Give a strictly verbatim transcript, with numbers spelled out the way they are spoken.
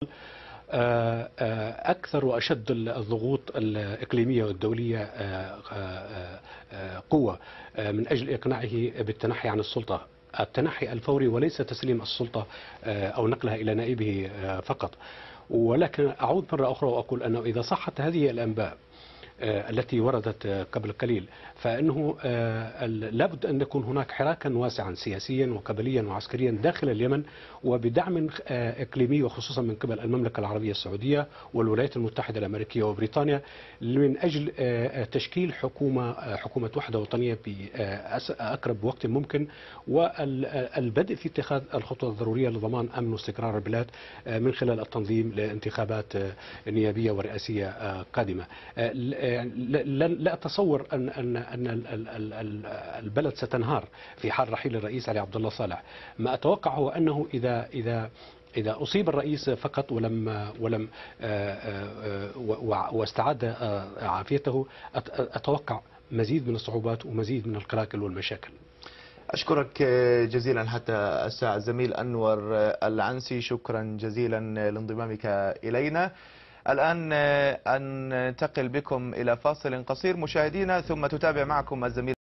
أكثر وأشد الضغوط الإقليمية والدولية قوة من أجل إقناعه بالتنحي عن السلطة، التنحي الفوري وليس تسليم السلطة أو نقلها إلى نائبه فقط. ولكن أعود مرة أخرى وأقول أنه إذا صحت هذه الأنباء التي وردت قبل قليل، فإنه لابد أن يكون هناك حراكا واسعا سياسيا وقبليا وعسكريا داخل اليمن، وبدعم إقليمي وخصوصا من قبل المملكة العربية السعودية والولايات المتحدة الأمريكية وبريطانيا، من أجل تشكيل حكومة حكومة وحدة وطنية بأقرب وقت ممكن، والبدء في اتخاذ الخطوة الضرورية لضمان أمن واستقرار البلاد من خلال التنظيم لانتخابات نيابية ورئاسية قادمة. لا أتصور أن أن أن البلد ستنهار في حال رحيل الرئيس علي عبد الله صالح. ما أتوقع هو أنه إذا إذا إذا أصيب الرئيس فقط ولم ولم واستعاد عافيته، أتوقع مزيد من الصعوبات ومزيد من القلاقل والمشاكل. أشكرك جزيلا حتى الساعة الزميل أنور العنسي، شكرا جزيلا لانضمامك إلينا. الآن أنتقل بكم إلى فاصل قصير مشاهدينا، ثم تتابع معكم الزميل